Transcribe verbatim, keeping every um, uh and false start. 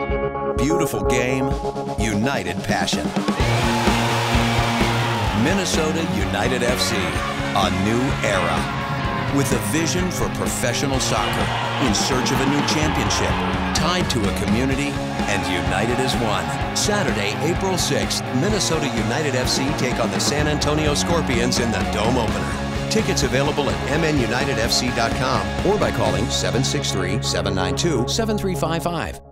Beautiful game, united passion. Minnesota United F C, a new era. With a vision for professional soccer, in search of a new championship, tied to a community, and united as one. Saturday, April sixth, Minnesota United F C take on the San Antonio Scorpions in the Dome opener. Tickets available at m n united f c dot com or by calling seven six three, seven nine two, seven three five five.